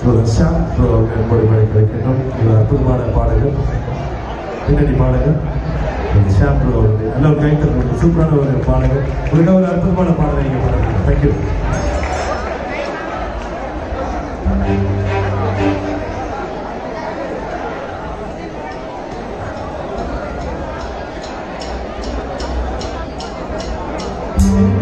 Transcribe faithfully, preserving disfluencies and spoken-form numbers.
ஷாம் ஏற்பாடு பண்ணி கிடைக்கின்றோம். இது அற்புதமான பாடல்கள், பின்னணி பாடல்கள். ஷாம் அவர்கள் நல்ல ஒரு கைத்தல், சூப்பரான ஒரு பாடல்கள். உடனே ஒரு அற்புதமான பாடலை நீங்கள் பாடுறீங்க. தேங்க்யூ. Thank you.